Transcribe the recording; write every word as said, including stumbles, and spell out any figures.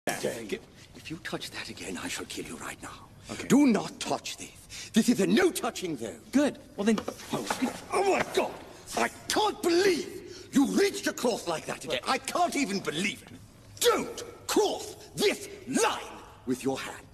If you touch that again, I shall kill you right now. Okay. Do not touch this. This is a no touching zone. Good. Well then... Oh, oh my God! I can't believe you reached across like that again. I can't even believe it. Don't cross this line with your hand.